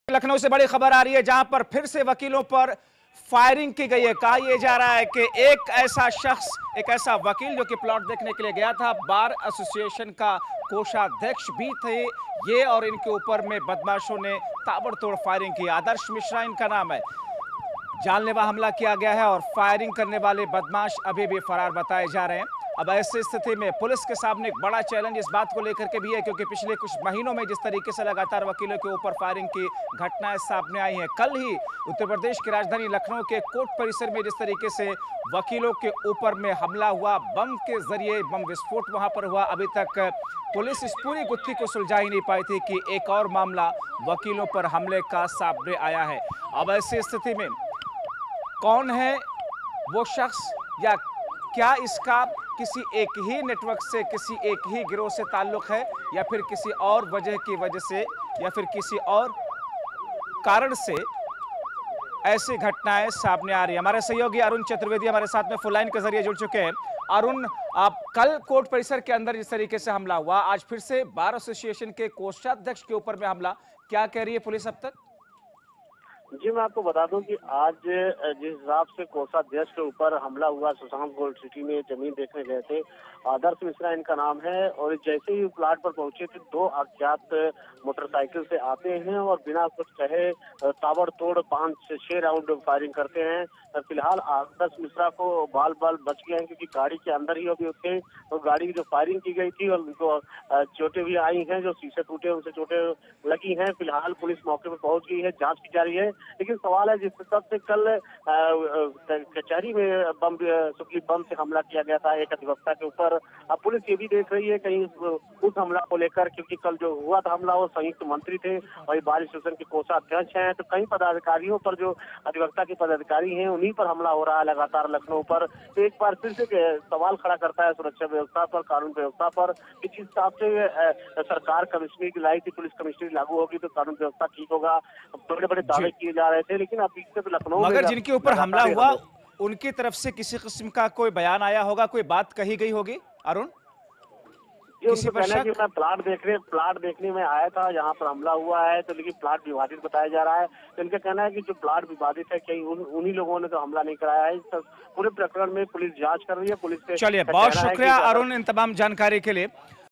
लखनऊ से बड़ी खबर आ रही है जहां पर फिर से वकीलों पर फायरिंग की गई है। कहा यह जा रहा है कि एक ऐसा वकील जो कि प्लॉट देखने के लिए गया था, बार एसोसिएशन का कोषाध्यक्ष भी थे ये, और इनके ऊपर में बदमाशों ने ताबड़तोड़ फायरिंग की। आदर्श मिश्रा इनका नाम है। जानलेवा हमला किया गया है और फायरिंग करने वाले बदमाश अभी भी फरार बताए जा रहे हैं। अब ऐसी स्थिति में पुलिस के सामने एक बड़ा चैलेंज इस बात को लेकर के भी है, क्योंकि पिछले कुछ महीनों में जिस तरीके से लगातार वकीलों के ऊपर फायरिंग की घटनाएं सामने आई हैं, कल ही उत्तर प्रदेश की राजधानी लखनऊ के कोर्ट परिसर में जिस तरीके से वकीलों के ऊपर में हमला हुआ, बम के जरिए बम विस्फोट वहां पर हुआ, अभी तक पुलिस इस पूरी गुत्थी को सुलझा ही नहीं पाई थी कि एक और मामला वकीलों पर हमले का सामने आया है। अब ऐसी स्थिति में कौन है वो शख्स, या क्या इसका किसी एक ही नेटवर्क से, किसी एक ही गिरोह से ताल्लुक है, या फिर किसी और वजह की वजह से, या फिर किसी और कारण से ऐसी घटनाएं सामने आ रही है। हमारे सहयोगी अरुण चतुर्वेदी हमारे साथ में फुल लाइन के जरिए जुड़ चुके हैं। अरुण, आप कल कोर्ट परिसर के अंदर जिस तरीके से हमला हुआ, आज फिर से बार एसोसिएशन के कोषाध्यक्ष के ऊपर में हमला, क्या कह रही है पुलिस अब तक? जी, मैं आपको बता दूं कि आज जिस हिसाब से कोषाध्यक्ष के ऊपर हमला हुआ, सुशांत गोल्ड सिटी में जमीन देखने गए थे, आदर्श मिश्रा इनका नाम है, और जैसे ही प्लाट पर पहुंचे थे, दो अज्ञात मोटरसाइकिल से आते हैं और बिना कुछ कहे ताबड़तोड़ 5 से 6 राउंड फायरिंग करते हैं। फिलहाल आदर्श मिश्रा को बाल बच गए हैं, क्योंकि गाड़ी के अंदर ही अभी थे, तो गाड़ी की जो फायरिंग की गई थी और उनको चोटें भी आई हैं, जो शीशे टूटे उनसे चोटें लगी हैं। फिलहाल पुलिस मौके पर पहुंच गई है, जांच की जा रही है। लेकिन सवाल है, जिस हिसाब से कल कचहरी में सुखली बम से हमला किया गया था एक अधिवक्ता के ऊपर, अब पुलिस ये भी देख रही है कहीं उस हमला को लेकर, क्योंकि कल जो हुआ था हमला वो संयुक्त मंत्री थे और ये बार एसोसिएशन के कोषाध्यक्ष हैं, तो कई पदाधिकारियों पर, जो अधिवक्ता के पदाधिकारी हैं, उन्हीं पर हमला हो रहा है लगातार लखनऊ पर। तो एक बार फिर से सवाल खड़ा करता है सुरक्षा व्यवस्था पर, कानून व्यवस्था पर, कि जिस हिसाब से सरकार कमिश्नरी लाई थी, पुलिस कमिश्नरी लागू होगी तो कानून व्यवस्था ठीक होगा। बड़े बड़े दावे किए जा रहे थे, लेकिन अब बीच से लखनऊ मगर जिनके ऊपर हमला हुआ उनकी तरफ से किसी किस्म का कोई बयान आया होगा, कोई बात कही गई होगी अरुण? किसी पर शक? मैं प्लाट देखने में आया था जहाँ पर हमला हुआ है, तो लेकिन प्लाट विवादित बताया जा रहा है। तो इनका कहना है कि जो प्लाट विवादित है, कहीं उन्हीं लोगों ने तो हमला नहीं कराया है। इस पूरे प्रकरण में पुलिस जांच कर रही है। पुलिस से चलिए, बहुत शुक्रिया अरुण इन तमाम जानकारी के लिए।